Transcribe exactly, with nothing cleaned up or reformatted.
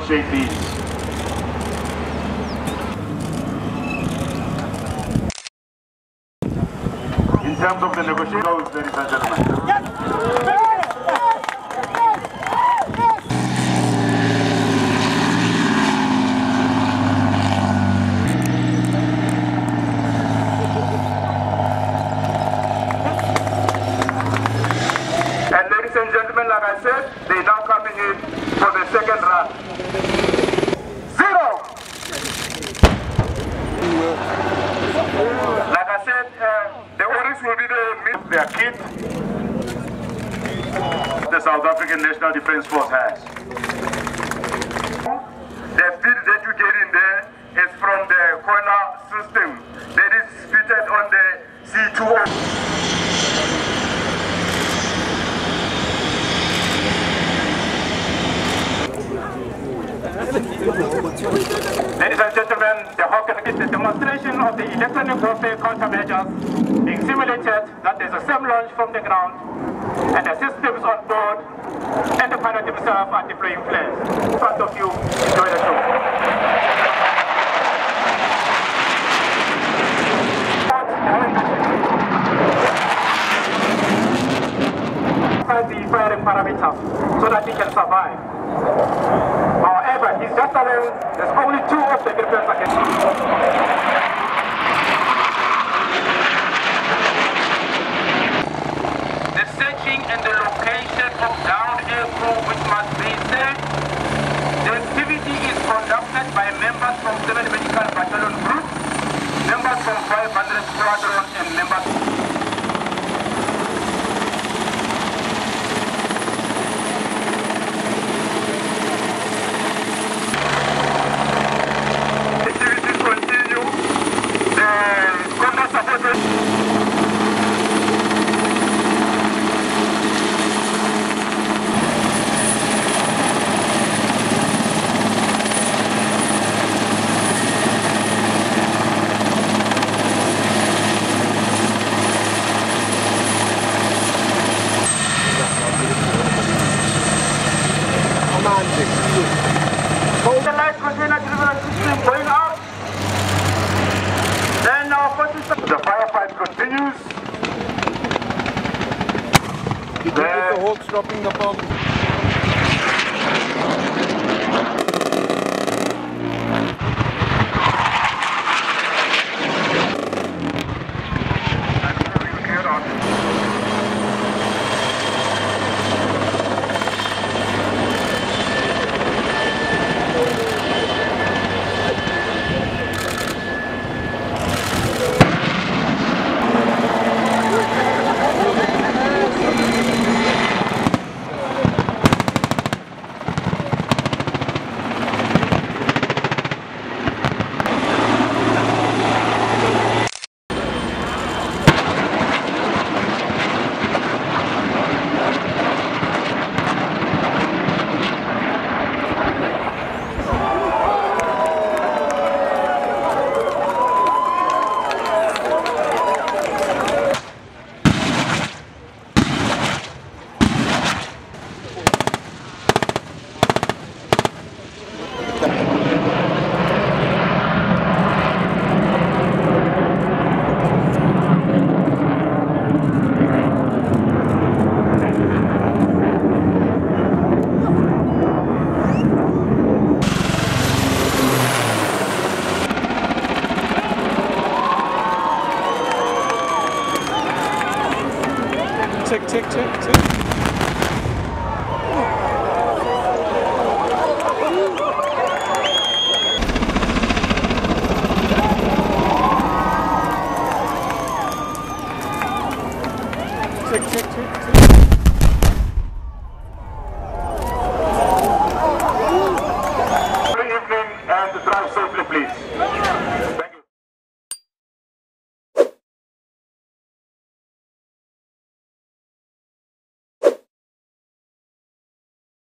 negotiate these. In terms of the negotiations, ladies and gentlemen. Yes. And ladies and gentlemen, like I said, they now coming in for the second round. Zero! Like I said, uh, the Oryx will be there with their kit. The South African National Defence Force has. The feed that you get in there is from the corner system that is fitted on the C two O. Ladies and gentlemen, the Hawken is the demonstration of the electronic warfare countermeasures being simulated, that is a SIM launch from the ground, and the systems on board, and the pilot himself are deploying flares. In front of you, enjoy the show. The firing parameters so that he can survive. However, he's just alone. There's only two of the grippers against him. The searching and the location of downed aircrew which must be said. The activity is conducted by members from seven Medical Battalion Group, members from five hundred Squadron, and members. The light container delivery system going out. Then our participants. The firefight continues. Did you get the Hawks dropping the bomb? Tick, tick, tick, tick. Tick, tick, tick, tick. Good evening and drive safely, please. Thank you.